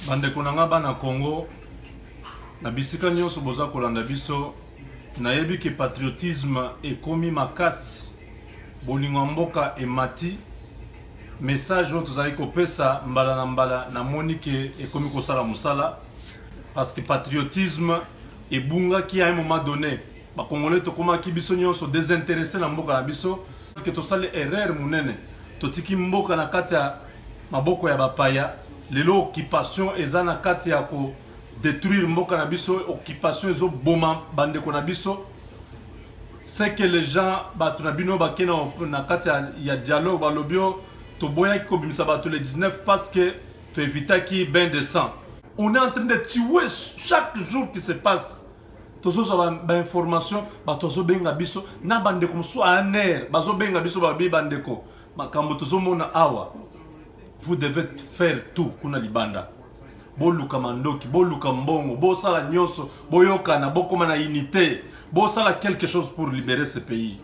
Bande konanga bana Congo na bisika nyonso boza kolanda biso nayebi ke patriotisme ekomi makasi bolingo mboka emati message no tozali kopesa mbala na mbala na moni ke ekomi kosala musala parce que patriotisme ebungaki à un moment donné ba congolais tokomaki biso nyonso désintéressé na mboka na biso ke tosali erreur munene totiki mboka na kati ya maboko ya bapaya lelo occupation eza na kati ya ko détruire mboka na biso occupation ezo boma bande ko na biso c'est que les gens batunabino bakena na kati ya dialogue balobio to boya ko bimisa bato le 19 parce que to éviter qui bain de sang. On est en train de tuer chaque jour qui se passe. Tozo ba information batozo benga biso na bande comme so en air bazo benga biso ba bande ko makambo tozo mona awa. Vous devez faire tout kuna libanda. Boluka mandoki, boluka mbongo, bosala nyonso, boyokana, bokoma na unité, bosala quelque chose pour libérer ce pays.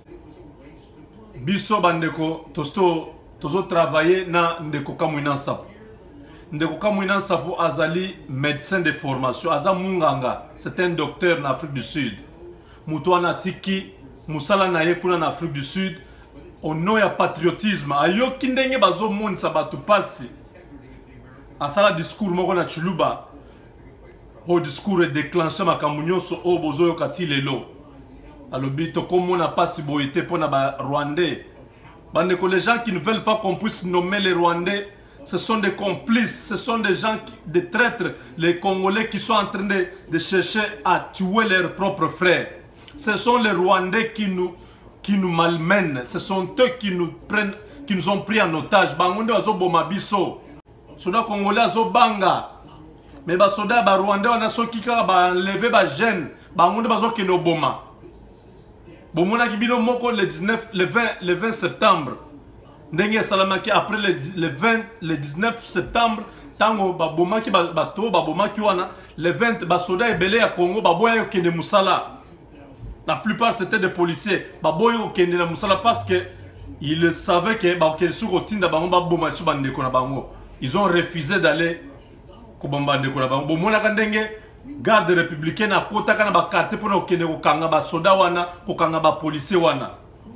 Biso bandeko tozo travailler na ndeko Kamwina Nsapu. Ndeko Kamwina Nsapu azali médecin de formation, aza munganga, c'est un docteur en Afrique du Sud. Muto anatiki musala na ye kuna na Afrique du Sud. Au nom ya patriotisme, ayoki ndenge bazo monisa batu pasi. Asala discours moko na Chuluba. Au discours est déclenché makambo nyonso o bozo yokati lelo. Alobi to komona pasi boyete pona ba Rwandais. Bande ko les gens qui ne veulent pas qu'on puisse nommer les Rwandais, ce sont des complices, ce sont des gens des traîtres, les Congolais qui sont en train de chercher à tuer leurs propres frères. Ce sont les Rwandais qui nous malmènent, ce sont eux qui nous ont pris en otage. Bangonde wazo bomabiso. Soda Congolais azo banga. Mais ba soda ba Rwandais wana soki ka ba enlever ba jeune, bangonde bazo keno boma. Bomona kibino moko le 20 septembre. Ndenge salamaki après le 19 septembre, tango ba bomaki bato ba bomaki wana le 20 ba soda ebele ya Congo ba boya yo kende musala. La plupart c'était des policiers. Baboyo kende na musala parce que ils savaient que ba kesu kotinda bango ba boma su bandeko na bango. Ils ont refusé d'aller ko bomba ndeko na bango. Bomona ka ndenge garde républicaine a kota kana ba carte pour okende ko kanga ba soda wana ko kanga ba policier wana.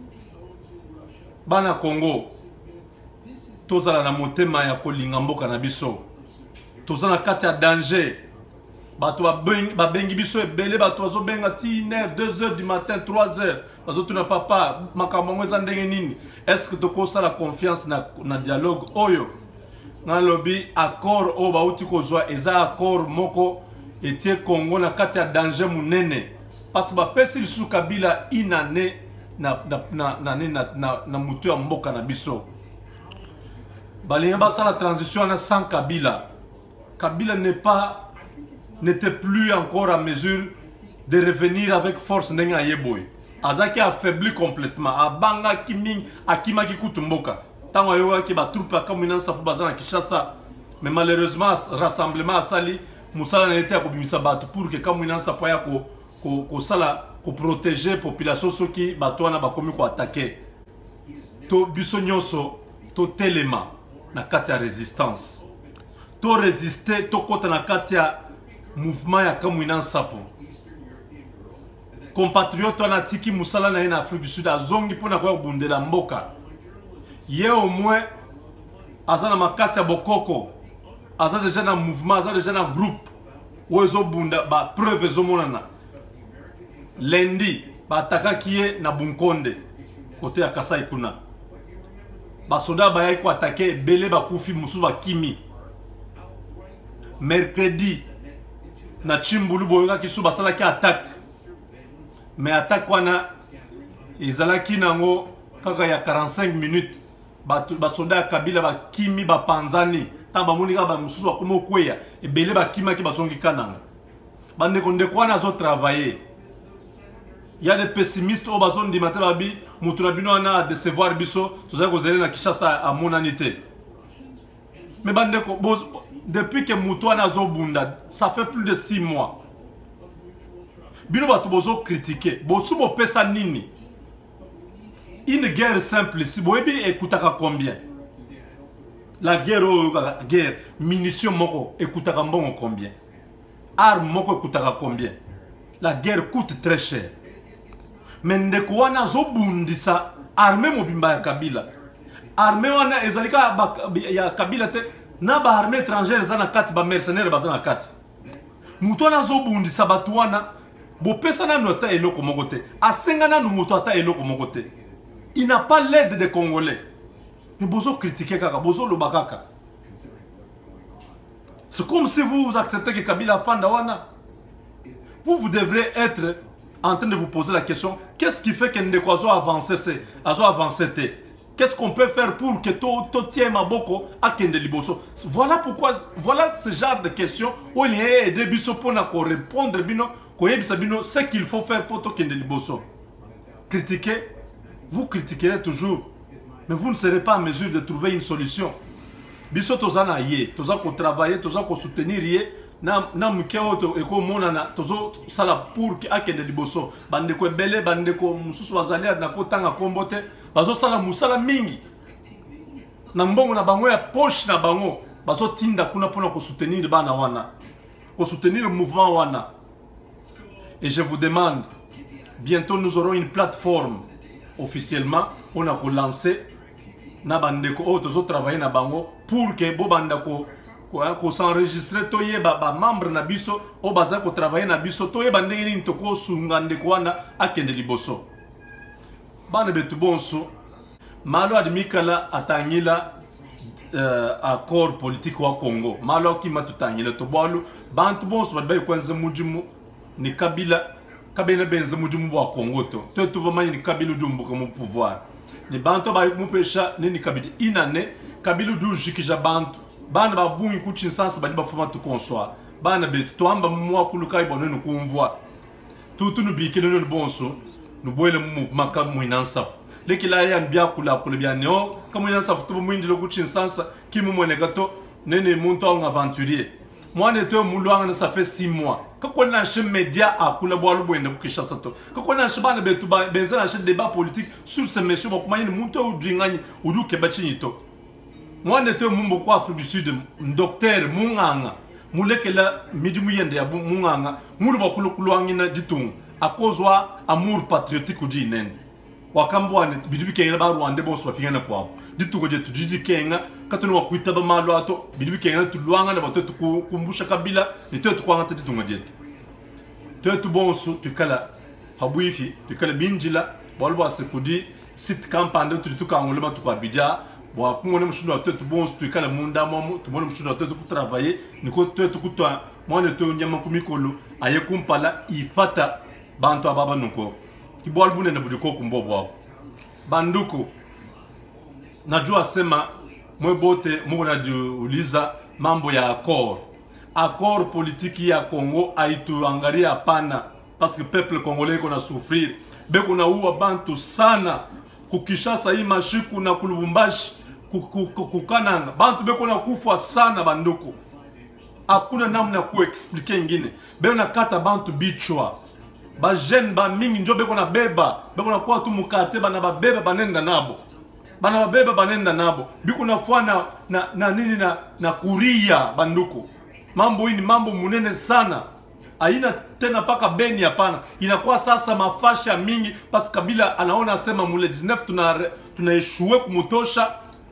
Bana Congo tozala na motema ya kolinga mboka na biso. Tozala na kati ya danger. Bato ba bengi biso ebele bato bazo benga ti 1h, 2h du matin, 3h. Bazo tuna papa makambo eza ndenge nini? Est-ce que tokosa la confiance na dialogue oyo? Na lobby accord o bauti kozwa eza accord moko etie Congo na kati ya danger munene. Parce ba pesi lisu Kabila inane na mutu ya mboka na biso. Balinga basa la transition na sans Kabila. Kabila n'était plus encore en mesure de revenir avec force n'enga yeboy. Azaki affaibli complètement. Abanga kiming akima kikutumboka. Tango yoga ki ba troupe à Kamwina Nsapu bazana Kinshasa. Mais malheureusement rassemblement à Sali musala na été à kobimisa batu pour que Kamwina Nsapu ya ko sala ko protéger population soki batwana bakomi ko attaquer. To biso nyonso to telema na kati ya résistance. To résister to kota na kati ya mouvement ya Kamwina Nsapu. Compatriote wana tiki musala na en Afrique du Sud azongi pona kwa bundela mboka. Ye au moins azana makasi ya bokoko. Aza déjà na mouvement, aza déjà na groupe. Ozo bunda ba preuve ezo monana. Lundi ba ataka kiye na Bunkonde côté ya Kasai kuna. Ba soda ba yai ko attaquer belé ba kufi musu ba kimi. Mercredi na Chimbulu boyoka kisu basala ki attaque. Mais attaque wana ezala ki nango kaka ya 45 minutes. Ba soda Kabila ba kimi ba panzani. Tamba monika ba mususu ba komo kweya ebele ba kima ki basongi kananga. Bande ko ndeko wana zo travailler. Il y a des pessimistes au bazon di matin babi mutu na bino na décevoir biso tozali ko zela na Kinshasa à monanité. Mais bande ko depuis que Moutouana Zobunda, ça fait plus de 6 mois. Bino batu bozo critiquer. Bosu bo pesa nini. Une guerre simple ici. Boebi écoutaka combien? La guerre, munitions moko, écoutez combien? Armes moko, écoutez combien? La guerre coûte très cher. Mais ndeko wana zo bundisa armée mobimba ya Kabila. Armée wana ezalika ya Kabila te na ba armée étrangère za na kati ba mercenaires baza na kati. Mutu wana zo bundisa batu wana bo pesa na nota eloko moko te. Asenga na mutu ata eloko moko te. Il n'a pas l'aide des Congolais. Mais bozo critiquer kaka, bozo loba kaka. C'est comme si vous acceptez que Kabila fanda wana. Vous devrez être en train de vous poser la question, qu'est-ce qui fait que Ndeko a avancé? Qu'est-ce qu'on peut faire pour que to tienne maboko à Kende Liboso? Voilà pourquoi, voilà ce genre de questions où il y a des biso pour répondre bino, ce qu'il faut faire pour to Kende Liboso. Critiquer, vous critiquerez toujours, mais vous ne serez pas en mesure de trouver une solution. Biso tozana yé, toza ko travailler, toza ko soutenir yé. Na mukeo to eko monana tozo sala pour que akende liboso bande ko belé bande ko mususu wazalia na ko tanga kombote bazo sala musala mingi na mbongo na bango ya poche na bango bazo tinda kuna pona ko soutenir bana wana ko soutenir mouvement wana. Et je vous demande, bientôt nous aurons une plateforme officiellement on a ko lancer na bande ko tozo travailler na bango pour que bo banda ko s'enregistrer toye ba membre na biso o baza ko travailler na biso toye bandenge ni toko sungande ko wana akende liboso bana betu bonso malo admikala atangila accord politique wa Congo malo ki matutangila to bolu bantu bonso badbai kwanza mujimu ni Kabila benze mujimu wa Congo to tuvamanyi ni Kabila dumbuka mu pouvoir ni bantu ba mu pesha ni Kabila inane Kabila du jikija bantu bana ba bunyi ku Kinshasa badi ba fama tu consoir bana betu to amba mwa kulukai bono no kumvwa tutu no bikele no bonso no boile mouvement ka mwinansa lekila ya mbia kula bia neo ka mwinansa futu mwindi lo ku Kinshasa kimu mwene gato nene muntu en aventurier moi n'était mulwanga ça fait 6 mois ka kona chez média akula boalo boende ku Kinshasa to ka kona chez bana betu ba benzana chez débat politique sur ces messieurs ba kumani muntu udringani uduke bachinito. Moi, j'étais en Afrique du Sud, docteur Munganga, Moulekela, Midimuyende, Munganga, Moulbakuluangina Ditung, à cause de l'amour patriotique ou d'Inen. Wakambouane, Biduki Kenga, Rwanda, Boss, Wapiana Kwa, Ditou, Didi Kenga, Katano Kuitaba Malato, Biduki Kenga, Tuluanga, Kumbusha Kabila, et tu crois que tu m'as dit. Tu es tout bon sous, tu cala, Habouifi, tu cala Binjila, Bolba Sekudi, site campagne, tu tout quand on le met tout à Bidja. Bon, pour moi, je suis dans tout bon, tu as le monde à moi, tout le monde je suis dans tout pour travailler. Nous côté tout toi, moi ne te nyama kumikolo, aye kumpala ifata bantu ababa nuko. Ki boal bune na budiko kumbo boa. Banduko. Najua sema mwe bote mwana di uliza mambo ya accord. Accord politique ya Congo aitu angaria pana parce que peuple congolais qu'on a souffrir. Beko na uwa bantu sana kukishasa hii mashiku na kulubumbashi kukananga bantu beko na kufa sana banduko hakuna namna kuexplique ingine beko na kata bantu bichwa ba jeune ba mingi njo beko na beba beko na kwa tu mukate bana ba beba banenda nabo bana ba beba banenda nabo biko na fwana na nini na kuria banduko mambo hii ni mambo munene sana haina tena paka Beni hapana inakuwa sasa mafasha mingi parce Kabila anaona sema mule 19 tunaeshue kumutosha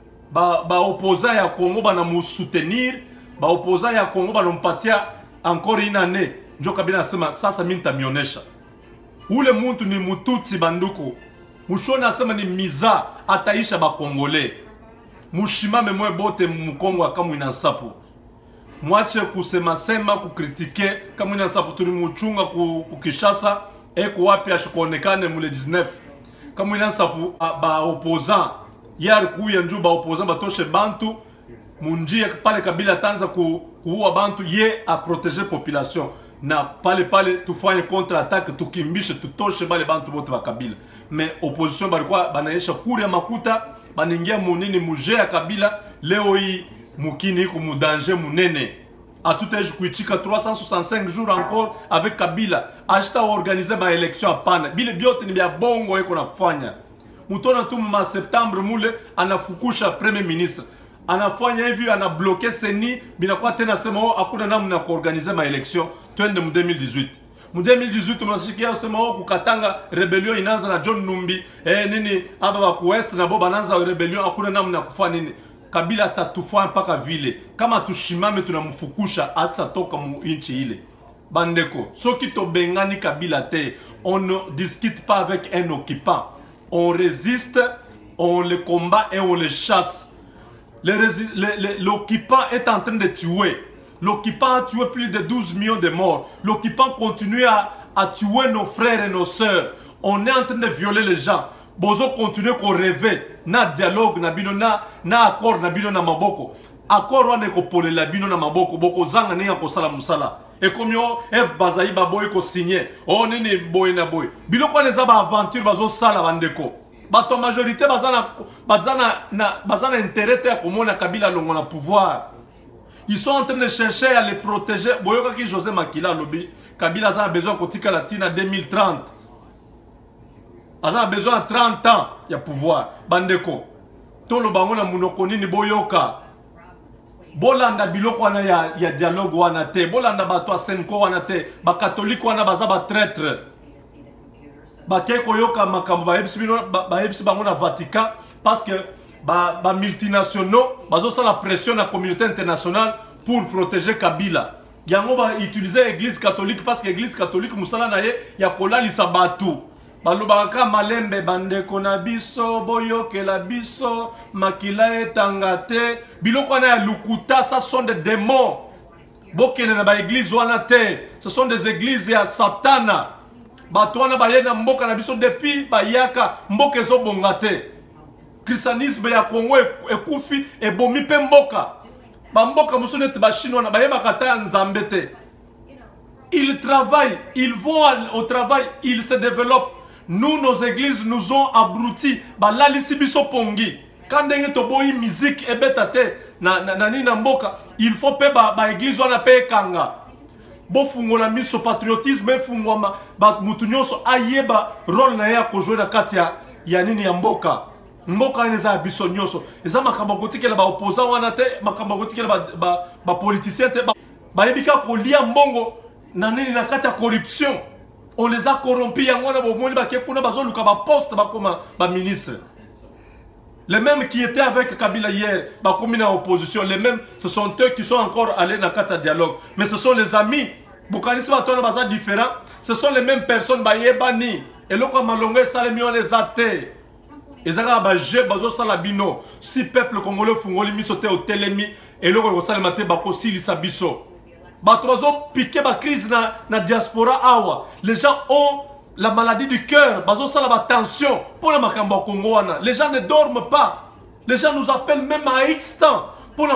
ba opposa ya Congo bana mu soutenir ba opposa ya Congo bana mpatia encore une année njo Kabila anasema sasa mimi nitamionesha ule muntu ni mututsi banduko mushona asema ni miza ataisha ba Congolais mushimame mwe bote mkongo akamwina nsapu mwache kusema sema kukritike kama ina sababu tulimuchunga kukishasa eko wapi ashikoonekane mule 19 kama ina sababu ba opposant yar kuya nju ba opposant batoshe bantu munjia pale Kabila tanza kuua bantu ye a protéger population na pale tufanye contre attaque tukimbishe tutoshe bale bantu bote ba Kabila mais opposition balikuwa banaisha kuri ya makuta baningia munini muje ya Kabila leo hii mukini iko mu danger munene a tout âge kuichika 365 jours encore avec Kabila ashita organiser ma élection hapana bile biote ni bya bongo iko nafanya mutona tu ma septembre mule anafukusha premier ministre anafanya hivi anabloke seni binakuwa tena sema hakuna namna kuorganize ma election twende mu 2018 mu 2018 mnashikia sema kukatanga rebellion inaanza na John Numbi nini aba ba West na bo bananza rebellion hakuna namna kufanya nini Kabila atatufanya mpaka vile kama tushimame tunamfukusha atsa toka mu inchi ile bandeko soki to bengani Kabila te on ne discute pas avec un occupant on résiste on le combat et on le chasse. L'occupant est en train de tuer. L'occupant a tué plus de 12 millions de morts. L'occupant continue à tuer nos frères et nos sœurs. On est en train de violer les gens. Bozo continue qu'on rêve. Na dialogue, na bino, na accord, na bino, na maboko. Accord wane ko pole la bino na maboko. Boko zanga ne ko sala musala. Et comme yo, F bazayi baboy ko signé. Oh nini boy na boy. Bilo kwa neza ba aventure bazo sala bandeko. Bato majorité bazana intérêt à comment Kabila longo na pouvoir. Ils sont en train de chercher à les protéger. Boyoka ki José Makila lobby, Kabila a besoin kotika latina 2030. A besoin de 30 ans ya pouvoir. Bandeko. Tolo bango na munokoni ni boyoka. Bolanda biloko wana ya dialogue wana te. Bolanda bato Senko wana te. Ba catholique wana baza ba traître. Bakeko yoka makambo baebisi bango na Vatican parce que ba multinationaux bazo sa la pression na communauté internationale pour protéger Kabila. Yango ba utiliser église catholique parce que église catholique musala na ye ya kolalisa batu. Balobaka malembe bandeko na biso boyoke la biso makila etangate biloko na ya lukuta ça sont des démons. Bokene na ba église wana te, ce sont des églises ya satana. Batouana bayena mboka na biso depuis bayaka mboka ezo bongate. Christianisme ya Congo ekufi ebomi pe mboka. Ba mboka musonete ba chinois na bayeba kata nzambe te. Ils travaillent, ils vont au travail, ils se développent. Nous nos églises nous ont abrutis. Ba lalisi biso pongi. Quand ndenge to boyi musique ebetate na nina mboka, il faut pe ba église wana pe kanga. Bofungo na miso patriotisme fungwama ba mutu nyonso ayeba role na ya ko jouer na kati ya nini ya mboka neza biso nyonso eza makambo kotikela ba opposant wana te makambo kotikela ba politicien te ba yebika ko lia mbongo na nini na kati ya corruption on les a corrompus yango na bomoni ba ke kuna bazo luka ba poste ba koma ba ministre. Les mêmes qui étaient avec Kabila hier, comme en opposition, les mêmes, ce sont eux qui sont encore allés dans le dialogue. Mais ce sont les amis. Boukanis Batona Baza différent. Ce sont les mêmes personnes. Bayebani. Et là, comme Malongé, Salemion les athées. Et ça, Bajé, Bazo Salabino. Si peuple congolais fungoli misoté au télémi. Et là, on va maté Bakosi Lissabiso. Batrozo piqué la crise dans la diaspora awa. Les gens ont la maladie du cœur, la tension pour le Makambo Congo. Les gens ne dorment pas. Les gens nous appellent même à X temps pour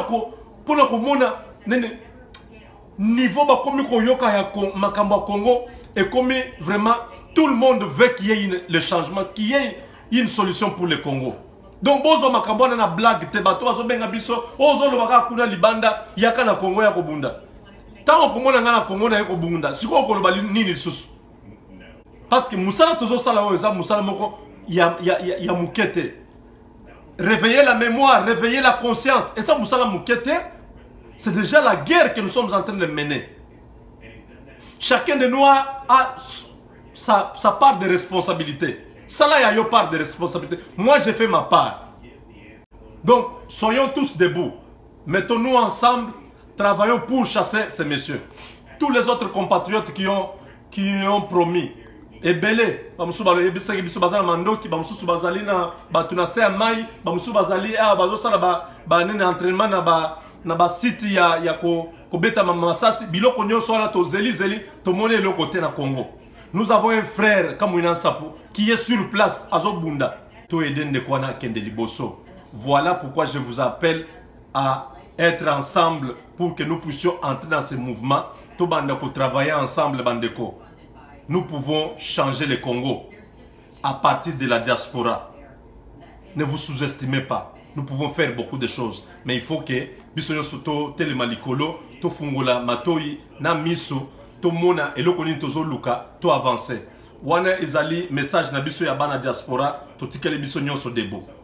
le niveau de Makambo Congo et comme vraiment tout le monde veut qu'il y ait le changement, qu'il y ait une solution pour le Congo. Donc bozo Makambo na blague te bato azo benga biso ozo lo baka kuna libanda yaka na Congo ya kobunda. Tango Congo na Congo na ya kobunda. Siko ko lo bali nini susu. Parce que Moussala Tozo Salaoza, Moussala Moko, ya Moukete. Réveiller la mémoire, réveiller la conscience. Et ça, Moussala Moukete, c'est déjà la guerre que nous sommes en train de mener. Chacun de nous a sa part de responsabilité. Ça là, il y a une part de responsabilité. Moi, j'ai fait ma part. Donc, soyons tous debout. Mettons-nous ensemble, travaillons pour chasser ces messieurs. Tous les autres compatriotes qui ont promis. Ebele bamusu balo yebisaki biso bazala mandoki bamusu bazali na batuna se mai bamusu bazali bazo sala ba nene entraînement na ba site ya ko beta masasi biloko nyonso wana to zeli to mone le côté na Congo. Nous avons un frère Kamouina Sapu qui est sur place à Zobunda to eden de kwana kende liboso. Voilà pourquoi je vous appelle à être ensemble pour que nous puissions entrer dans ce mouvement to banda ko travailler ensemble bandeko. Nous pouvons changer le Congo à partir de la diaspora. Ne vous sous-estimez pas. Nous pouvons faire beaucoup de choses. Mais il faut que Bisonyo Soto, Telemalikolo, To Fungola, Matoi, Na Miso, To Mona, et Lokoni Tozo Luka, To avancer. Wana Ezali, message na biso ya bana diaspora, To Tikele Bisonyo Sodebo.